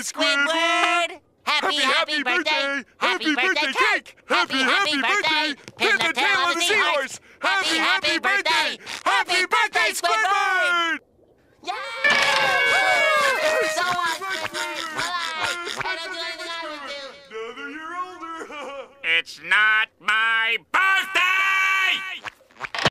Squidward! Happy birthday! Happy birthday cake! Happy birthday! Pin the tail of the seahorse! Happy birthday!